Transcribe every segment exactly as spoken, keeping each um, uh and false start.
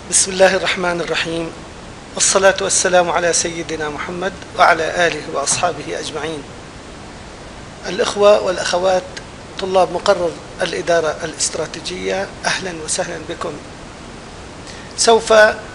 بسم الله الرحمن الرحيم، والصلاة والسلام على سيدنا محمد وعلى آله وأصحابه أجمعين. الإخوة والأخوات طلاب مقرر الإدارة الاستراتيجية، أهلا وسهلا بكم. سوف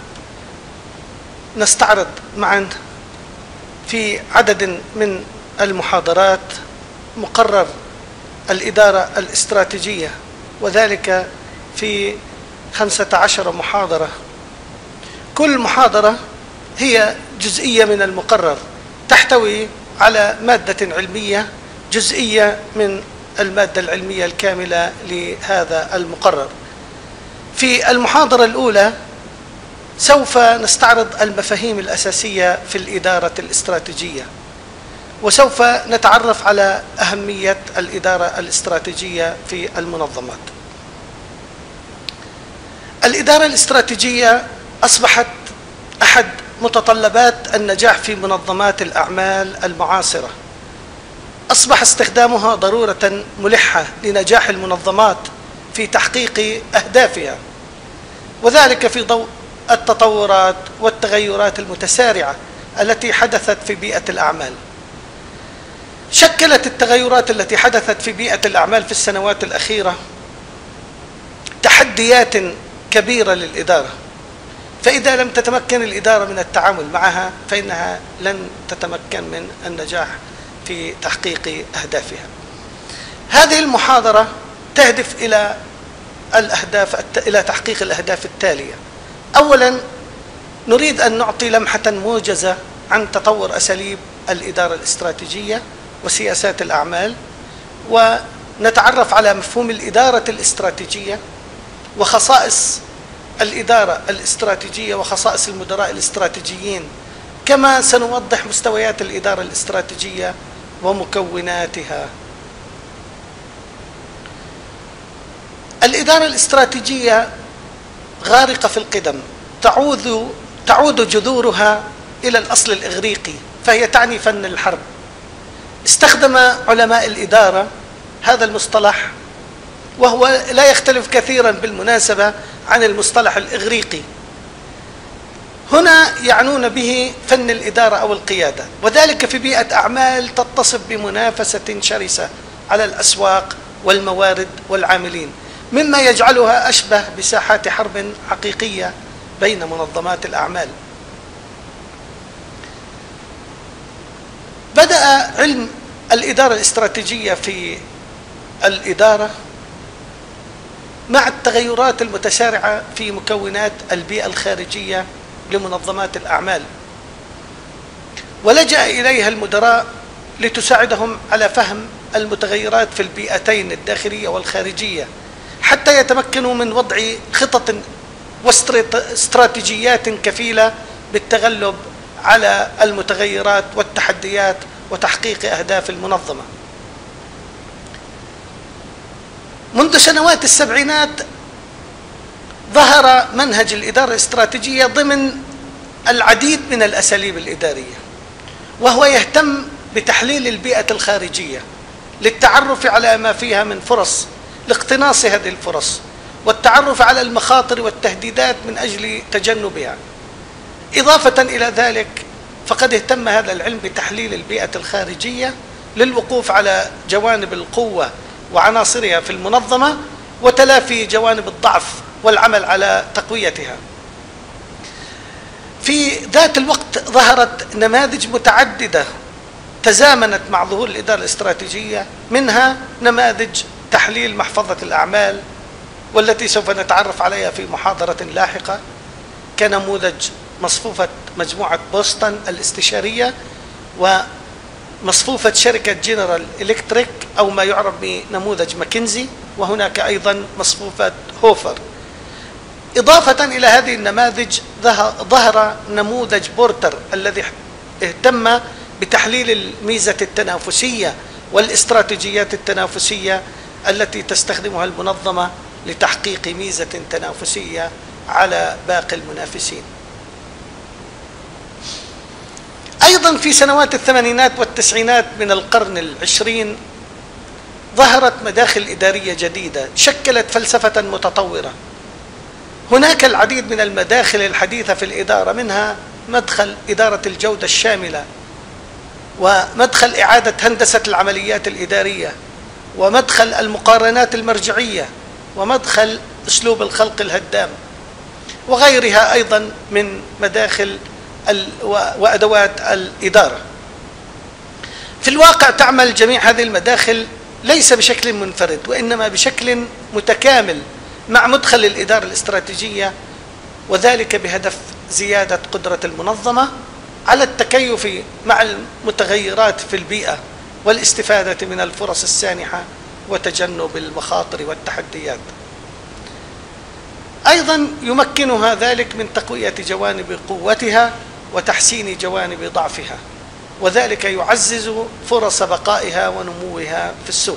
نستعرض معا في عدد من المحاضرات مقرر الإدارة الاستراتيجية، وذلك في خمسة عشر محاضرة. كل محاضرة هي جزئية من المقرر، تحتوي على مادة علمية جزئية من المادة العلمية الكاملة لهذا المقرر. في المحاضرة الأولى سوف نستعرض المفاهيم الأساسية في الإدارة الاستراتيجية، وسوف نتعرف على أهمية الإدارة الاستراتيجية في المنظمات. الإدارة الاستراتيجية أصبحت أحد متطلبات النجاح في منظمات الأعمال المعاصرة. أصبح استخدامها ضرورة ملحة لنجاح المنظمات في تحقيق أهدافها، وذلك في ضوء التطورات والتغيرات المتسارعة التي حدثت في بيئة الأعمال. شكلت التغيرات التي حدثت في بيئة الأعمال في السنوات الأخيرة تحديات كبيرة للإدارة، فإذا لم تتمكن الإدارة من التعامل معها فإنها لن تتمكن من النجاح في تحقيق أهدافها. هذه المحاضرة تهدف إلى الأهداف إلى تحقيق الأهداف التالية. أولا، نريد أن نعطي لمحة موجزة عن تطور أساليب الإدارة الاستراتيجية وسياسات الأعمال، ونتعرف على مفهوم الإدارة الاستراتيجية وخصائص الإدارة الاستراتيجية وخصائص المدراء الاستراتيجيين، كما سنوضح مستويات الإدارة الاستراتيجية ومكوناتها. الإدارة الاستراتيجية غارقة في القدم، تعود تعود جذورها إلى الأصل الإغريقي، فهي تعني فن الحرب. استخدم علماء الإدارة هذا المصطلح، وهو لا يختلف كثيرا بالمناسبة عن المصطلح الإغريقي. هنا يعنون به فن الإدارة أو القيادة، وذلك في بيئة أعمال تتصف بمنافسة شرسة على الأسواق والموارد والعاملين، مما يجعلها أشبه بساحات حرب حقيقية بين منظمات الأعمال. بدأ علم الإدارة الاستراتيجية في الإدارة مع التغيرات المتسارعة في مكونات البيئة الخارجية لمنظمات الأعمال، ولجأ إليها المدراء لتساعدهم على فهم المتغيرات في البيئتين الداخلية والخارجية، حتى يتمكنوا من وضع خطط واستراتيجيات كفيلة بالتغلب على المتغيرات والتحديات وتحقيق أهداف المنظمة. منذ سنوات السبعينات ظهر منهج الإدارة الاستراتيجية ضمن العديد من الأساليب الإدارية، وهو يهتم بتحليل البيئة الخارجية للتعرف على ما فيها من فرص لاقتناص هذه الفرص، والتعرف على المخاطر والتهديدات من أجل تجنبها. إضافة إلى ذلك، فقد اهتم هذا العلم بتحليل البيئة الخارجية للوقوف على جوانب القوة وعناصرها في المنظمة وتلافي جوانب الضعف والعمل على تقويتها. في ذات الوقت ظهرت نماذج متعددة تزامنت مع ظهور الإدارة الاستراتيجية، منها نماذج تحليل محفظة الأعمال، والتي سوف نتعرف عليها في محاضرة لاحقة، كنموذج مصفوفة مجموعة بوسطن الاستشارية ومصفوفة شركة جنرال إلكتريك أو ما يعرف بنموذج ماكنزي، وهناك أيضا مصفوفة هوفر. إضافة إلى هذه النماذج ظهر نموذج بورتر الذي اهتم بتحليل الميزة التنافسية والاستراتيجيات التنافسية التي تستخدمها المنظمة لتحقيق ميزة تنافسية على باقي المنافسين. أيضا في سنوات الثمانينات والتسعينات من القرن العشرين ظهرت مداخل إدارية جديدة شكلت فلسفة متطورة. هناك العديد من المداخل الحديثة في الإدارة، منها مدخل إدارة الجودة الشاملة، ومدخل إعادة هندسة العمليات الإدارية، ومدخل المقارنات المرجعية، ومدخل أسلوب الخلق الهدام، وغيرها أيضا من مداخل وأدوات الإدارة. في الواقع تعمل جميع هذه المداخل ليس بشكل منفرد، وإنما بشكل متكامل مع مدخل الإدارة الاستراتيجية، وذلك بهدف زيادة قدرة المنظمة على التكيف مع المتغيرات في البيئة والاستفادة من الفرص السانحة وتجنب المخاطر والتحديات. أيضا يمكنها ذلك من تقوية جوانب قوتها وتحسين جوانب ضعفها، وذلك يعزز فرص بقائها ونموها في السوق.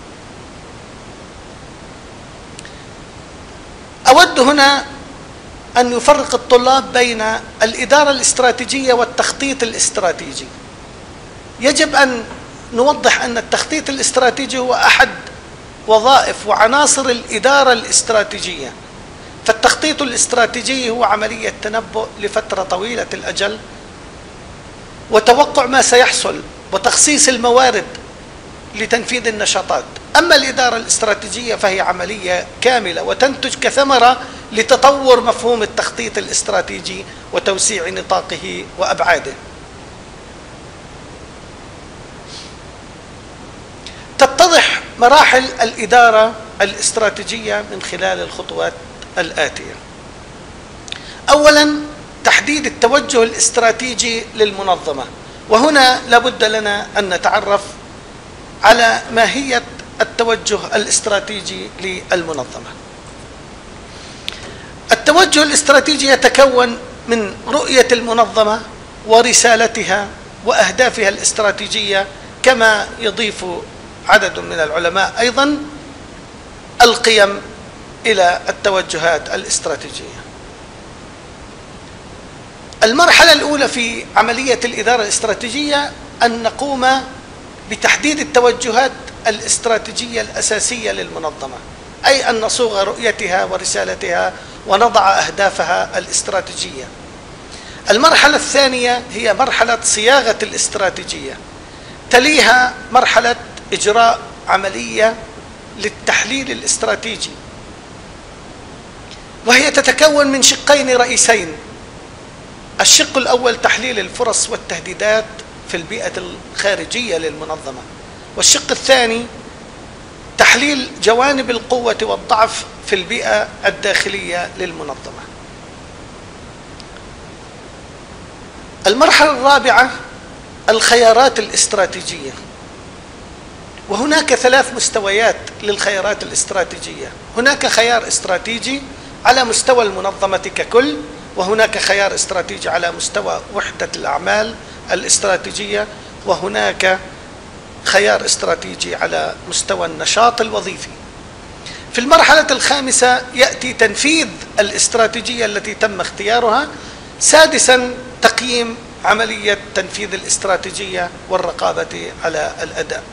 أود هنا أن يفرق الطلاب بين الإدارة الاستراتيجية والتخطيط الاستراتيجي. يجب أن نوضح أن التخطيط الاستراتيجي هو أحد وظائف وعناصر الإدارة الاستراتيجية. فالتخطيط الاستراتيجي هو عملية تنبؤ لفترة طويلة الأجل، وتوقع ما سيحصل، وتخصيص الموارد لتنفيذ النشاطات. أما الإدارة الاستراتيجية فهي عملية كاملة وتنتج كثمرة لتطور مفهوم التخطيط الاستراتيجي وتوسيع نطاقه وأبعاده. تتضح مراحل الإدارة الاستراتيجية من خلال الخطوات الآتية. أولا، تحديد التوجه الاستراتيجي للمنظمة، وهنا لابد لنا أن نتعرف على ماهية التوجه الاستراتيجي للمنظمة. التوجه الاستراتيجي يتكون من رؤية المنظمة ورسالتها وأهدافها الاستراتيجية، كما يضيف عدد من العلماء أيضا القيم إلى التوجهات الاستراتيجية. المرحلة الأولى في عملية الإدارة الاستراتيجية أن نقوم بتحديد التوجهات الاستراتيجية الأساسية للمنظمة، أي أن نصوغ رؤيتها ورسالتها ونضع أهدافها الاستراتيجية. المرحلة الثانية هي مرحلة صياغة الاستراتيجية، تليها مرحلة إجراء عملية للتحليل الاستراتيجي، وهي تتكون من شقين رئيسين. الشق الأول تحليل الفرص والتهديدات في البيئة الخارجية للمنظمة، والشق الثاني تحليل جوانب القوة والضعف في البيئة الداخلية للمنظمة. المرحلة الرابعة الخيارات الاستراتيجية، وهناك ثلاث مستويات للخيارات الاستراتيجية. هناك خيار استراتيجي على مستوى المنظمة ككل، وهناك خيار استراتيجي على مستوى وحدة الأعمال الاستراتيجية، وهناك خيار استراتيجي على مستوى النشاط الوظيفي. في المرحلة الخامسة يأتي تنفيذ الاستراتيجية التي تم اختيارها. سادسا تقييم عملية تنفيذ الاستراتيجية والرقابة على الأداء.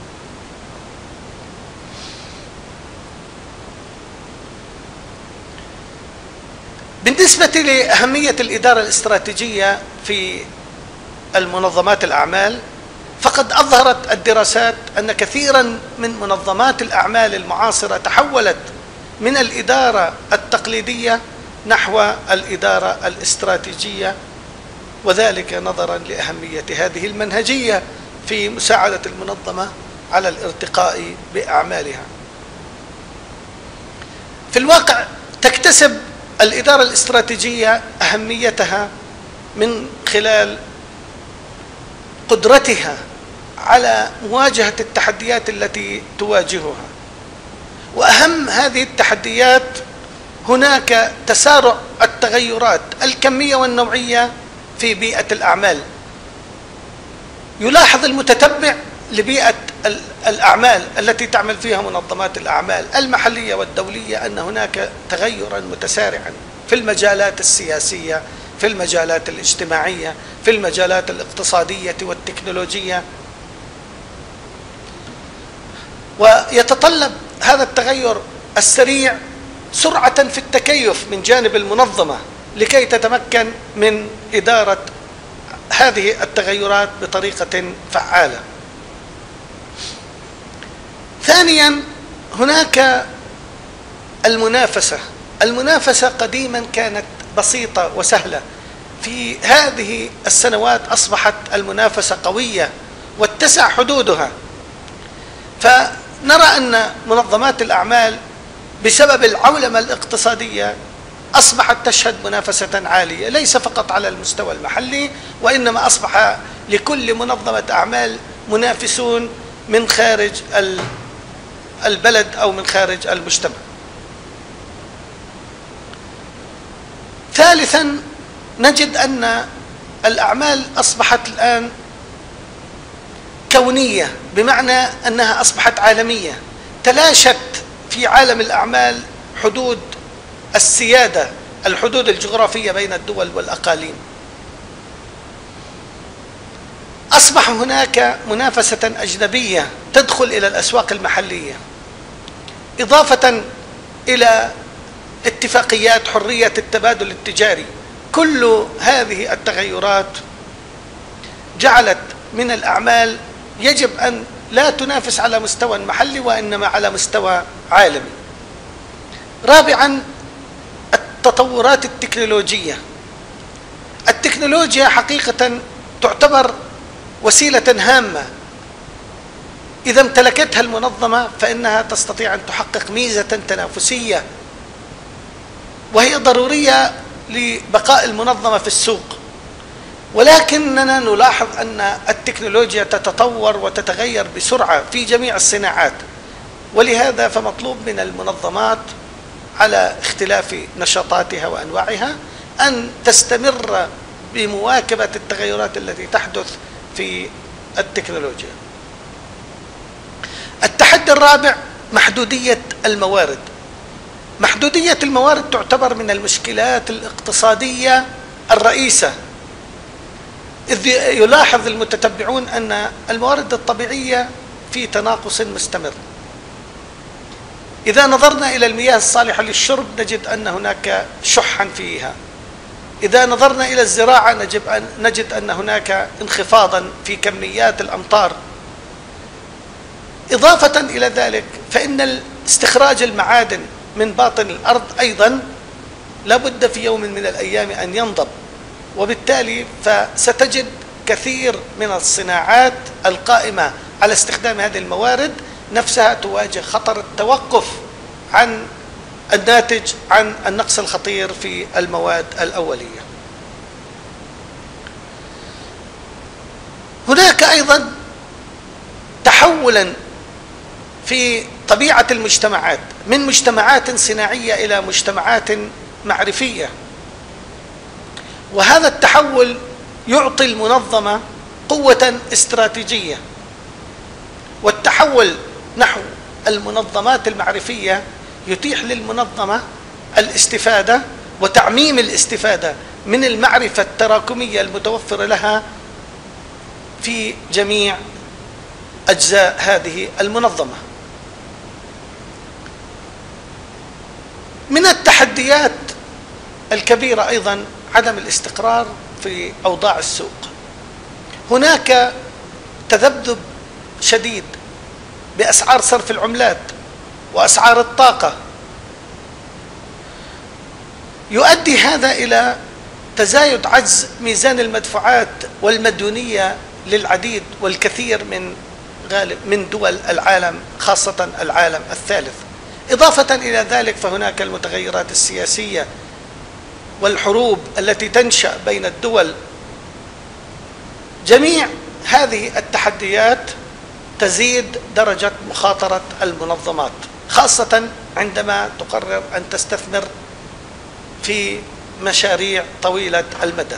بالنسبة لأهمية الإدارة الاستراتيجية في المنظمات الأعمال، فقد أظهرت الدراسات أن كثيرا من منظمات الأعمال المعاصرة تحولت من الإدارة التقليدية نحو الإدارة الاستراتيجية، وذلك نظرا لأهمية هذه المنهجية في مساعدة المنظمة على الارتقاء بأعمالها. في الواقع تكتسب الإدارة الاستراتيجية أهميتها من خلال قدرتها على مواجهة التحديات التي تواجهها، وأهم هذه التحديات هناك تسارع التغيرات الكمية والنوعية في بيئة الأعمال. يلاحظ المتتبع لبيئة الأعمال التي تعمل فيها منظمات الأعمال المحلية والدولية أن هناك تغيرا متسارعا في المجالات السياسية، في المجالات الاجتماعية، في المجالات الاقتصادية والتكنولوجية، ويتطلب هذا التغير السريع سرعة في التكيف من جانب المنظمة لكي تتمكن من إدارة هذه التغيرات بطريقة فعالة. ثانيا، هناك المنافسة. المنافسة قديما كانت بسيطة وسهلة، في هذه السنوات أصبحت المنافسة قوية واتسع حدودها، فنرى أن منظمات الأعمال بسبب العولمة الاقتصادية أصبحت تشهد منافسة عالية، ليس فقط على المستوى المحلي، وإنما أصبح لكل منظمة أعمال منافسون من خارج البلد أو من خارج المجتمع. ثالثا، نجد أن الأعمال أصبحت الآن كونية، بمعنى أنها أصبحت عالمية، تلاشت في عالم الأعمال حدود السيادة، الحدود الجغرافية بين الدول والأقاليم. أصبح هناك منافسة أجنبية تدخل إلى الأسواق المحلية، إضافة إلى اتفاقيات حرية التبادل التجاري. كل هذه التغيرات جعلت من الأعمال يجب أن لا تنافس على مستوى محلي وإنما على مستوى عالمي. رابعا، التطورات التكنولوجية. التكنولوجيا حقيقة تعتبر وسيلة هامة، إذا امتلكتها المنظمة فإنها تستطيع أن تحقق ميزة تنافسية، وهي ضرورية لبقاء المنظمة في السوق. ولكننا نلاحظ أن التكنولوجيا تتطور وتتغير بسرعة في جميع الصناعات، ولهذا فمطلوب من المنظمات على اختلاف نشاطاتها وأنواعها أن تستمر بمواكبة التغيرات التي تحدث في التكنولوجيا. التحدي الرابع، محدودية الموارد. محدودية الموارد تعتبر من المشكلات الاقتصادية الرئيسة، إذ يلاحظ المتتبعون أن الموارد الطبيعية في تناقص مستمر. إذا نظرنا إلى المياه الصالحة للشرب نجد أن هناك شحا فيها. إذا نظرنا إلى الزراعة نجد أن هناك انخفاضا في كميات الأمطار. إضافة إلى ذلك فإن استخراج المعادن من باطن الأرض أيضا لابد في يوم من الأيام أن ينضب، وبالتالي فستجد كثير من الصناعات القائمة على استخدام هذه الموارد نفسها تواجه خطر التوقف عن الناتج عن النقص الخطير في المواد الأولية. هناك أيضا تحولا في طبيعة المجتمعات من مجتمعات صناعية إلى مجتمعات معرفية، وهذا التحول يعطي المنظمة قوة استراتيجية، والتحول نحو المنظمات المعرفية يتيح للمنظمة الاستفادة وتعميم الاستفادة من المعرفة التراكمية المتوفرة لها في جميع أجزاء هذه المنظمة. من التحديات الكبيرة أيضا عدم الاستقرار في أوضاع السوق. هناك تذبذب شديد بأسعار صرف العملات وأسعار الطاقة، يؤدي هذا إلى تزايد عجز ميزان المدفوعات والمديونية للعديد والكثير من غالب من دول العالم، خاصة العالم الثالث. إضافة إلى ذلك فهناك المتغيرات السياسية والحروب التي تنشأ بين الدول. جميع هذه التحديات تزيد درجة مخاطرة المنظمات، خاصة عندما تقرر أن تستثمر في مشاريع طويلة المدى.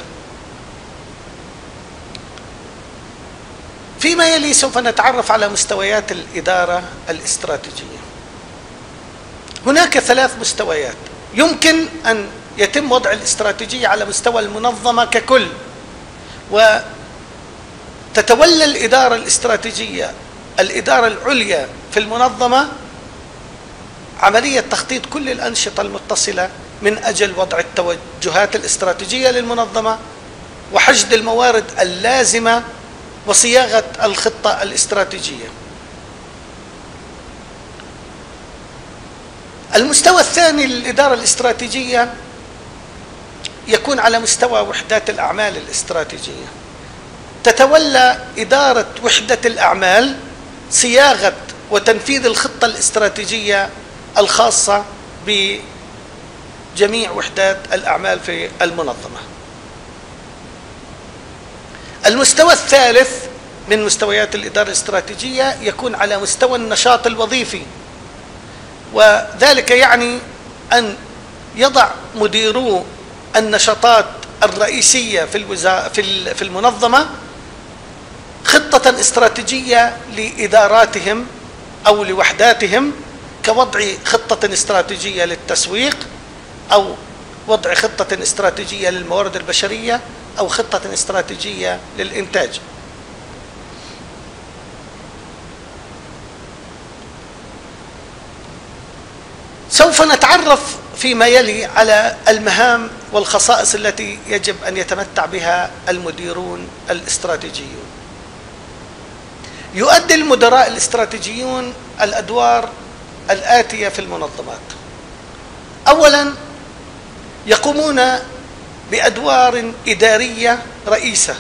فيما يلي سوف نتعرف على مستويات الإدارة الاستراتيجية. هناك ثلاث مستويات يمكن أن يتم وضع الاستراتيجية على مستوى المنظمة ككل، وتتولى الإدارة الاستراتيجية الإدارة العليا في المنظمة عملية تخطيط كل الأنشطة المتصلة من أجل وضع التوجهات الاستراتيجية للمنظمة وحشد الموارد اللازمة وصياغة الخطة الاستراتيجية. المستوى الثاني للإدارة الاستراتيجية يكون على مستوى وحدات الأعمال الاستراتيجية. تتولى إدارة وحدة الأعمال صياغة وتنفيذ الخطة الاستراتيجية الخاصة بجميع وحدات الأعمال في المنظمة. المستوى الثالث من مستويات الإدارة الاستراتيجية يكون على مستوى النشاط الوظيفي، وذلك يعني أن يضع مديرو النشاطات الرئيسية في الوزا... في المنظمة خطة استراتيجية لإداراتهم أو لوحداتهم، كوضع خطة استراتيجية للتسويق، أو وضع خطة استراتيجية للموارد البشرية، أو خطة استراتيجية للإنتاج. سوف نتعرف فيما يلي على المهام والخصائص التي يجب أن يتمتع بها المديرون الاستراتيجيون. يؤدي المدراء الاستراتيجيون الأدوار الآتية في المنظمات. أولا، يقومون بأدوار إدارية رئيسة،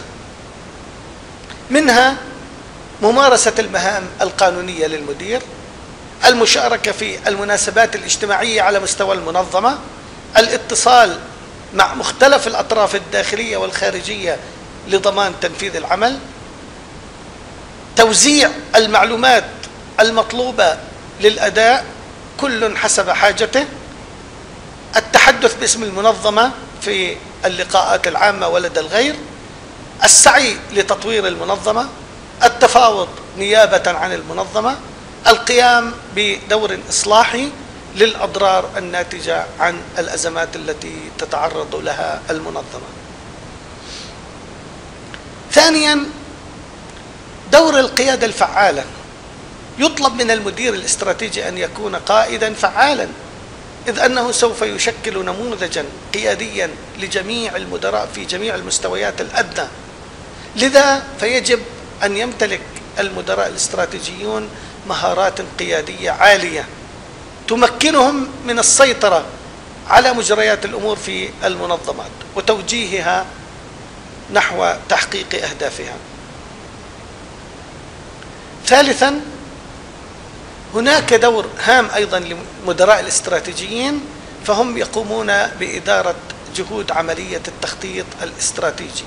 منها ممارسة المهام القانونية للمدير، المشاركة في المناسبات الاجتماعية على مستوى المنظمة، الاتصال مع مختلف الأطراف الداخلية والخارجية لضمان تنفيذ العمل، توزيع المعلومات المطلوبة للأداء كل حسب حاجته، التحدث باسم المنظمة في اللقاءات العامة ولدى الغير، السعي لتطوير المنظمة، التفاوض نيابة عن المنظمة، القيام بدور إصلاحي للأضرار الناتجة عن الأزمات التي تتعرض لها المنظمة. ثانيا، دور القيادة الفعالة. يطلب من المدير الاستراتيجي أن يكون قائدا فعالا، إذ أنه سوف يشكل نموذجا قياديا لجميع المدراء في جميع المستويات الأدنى. لذا فيجب أن يمتلك المدراء الاستراتيجيون مهارات قيادية عالية تمكنهم من السيطرة على مجريات الأمور في المنظمات وتوجيهها نحو تحقيق أهدافها. ثالثا، هناك دور هام أيضا لمدراء الاستراتيجيين، فهم يقومون بإدارة جهود عملية التخطيط الاستراتيجي.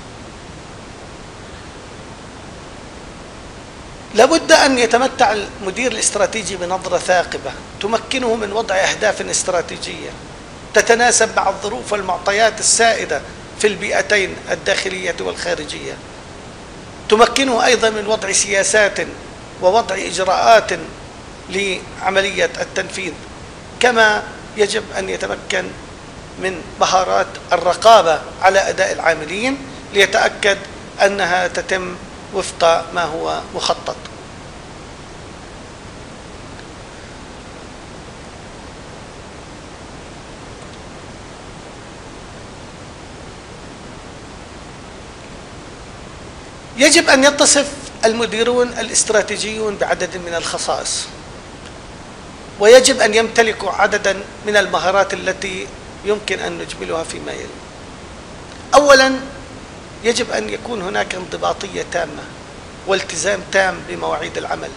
لابد أن يتمتع المدير الاستراتيجي بنظرة ثاقبة تمكنه من وضع أهداف استراتيجية تتناسب مع الظروف والمعطيات السائدة في البيئتين الداخلية والخارجية، تمكنه أيضا من وضع سياسات ووضع إجراءات لعملية التنفيذ، كما يجب أن يتمكن من مهارات الرقابة على أداء العاملين ليتأكد أنها تتم وفق ما هو مخطط. يجب أن يتصف المديرون الاستراتيجيون بعدد من الخصائص، ويجب أن يمتلكوا عددا من المهارات التي يمكن أن نجملها فيما يلي. أولا، يجب أن يكون هناك انضباطية تامة والتزام تام بمواعيد العمل.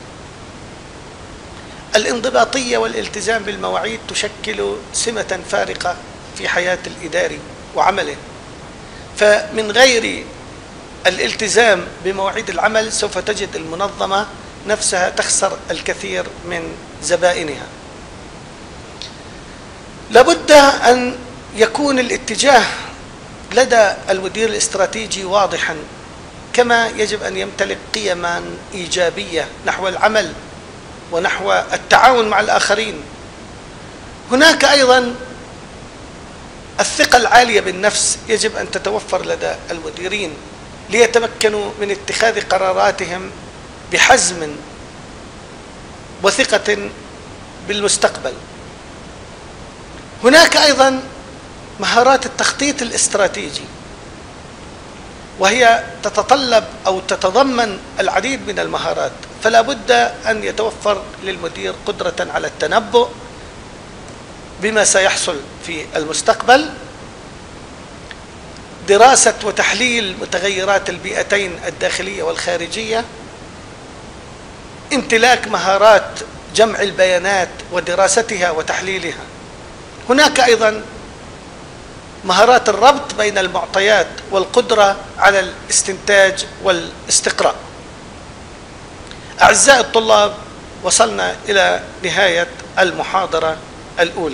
الانضباطية والالتزام بالمواعيد تشكل سمة فارقة في حياة الإداري وعمله، فمن غير الالتزام بمواعيد العمل سوف تجد المنظمة نفسها تخسر الكثير من زبائنها. لابد أن يكون الاتجاه لدى المدير الاستراتيجي واضحا، كما يجب أن يمتلك قيما إيجابية نحو العمل ونحو التعاون مع الآخرين. هناك أيضا الثقة العالية بالنفس يجب أن تتوفر لدى المديرين ليتمكنوا من اتخاذ قراراتهم بحزم وثقة بالمستقبل. هناك أيضا مهارات التخطيط الاستراتيجي، وهي تتطلب أو تتضمن العديد من المهارات، فلا بد أن يتوفر للمدير قدرة على التنبؤ بما سيحصل في المستقبل، دراسة وتحليل متغيرات البيئتين الداخلية والخارجية، امتلاك مهارات جمع البيانات ودراستها وتحليلها. هناك أيضا مهارات الربط بين المعطيات والقدرة على الاستنتاج والاستقراء. أعزائي الطلاب، وصلنا إلى نهاية المحاضرة الأولى،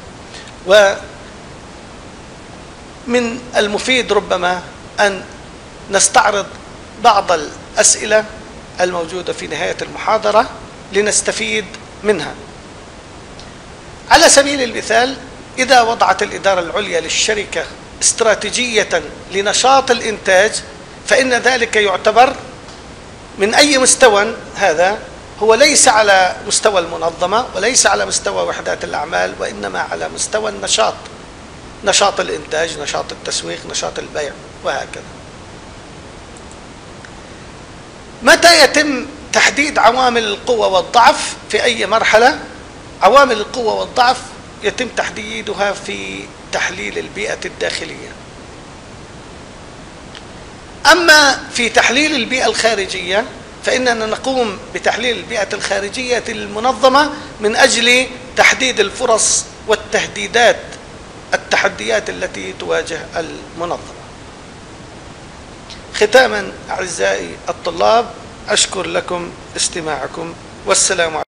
ومن المفيد ربما أن نستعرض بعض الأسئلة الموجودة في نهاية المحاضرة لنستفيد منها. على سبيل المثال، إذا وضعت الإدارة العليا للشركة استراتيجية لنشاط الإنتاج، فإن ذلك يعتبر من أي مستوى هذا، هو ليس على مستوى المنظمة وليس على مستوى وحدات الأعمال، وإنما على مستوى النشاط، نشاط الإنتاج، نشاط التسويق، نشاط البيع، وهكذا. متى يتم تحديد عوامل القوة والضعف في أي مرحلة؟ عوامل القوة والضعف يتم تحديدها في تحليل البيئة الداخلية. أما في تحليل البيئة الخارجية فإننا نقوم بتحليل البيئة الخارجية للمنظمة من أجل تحديد الفرص والتهديدات، التحديات التي تواجه المنظمة. ختاما أعزائي الطلاب، أشكر لكم استماعكم، والسلام عليكم.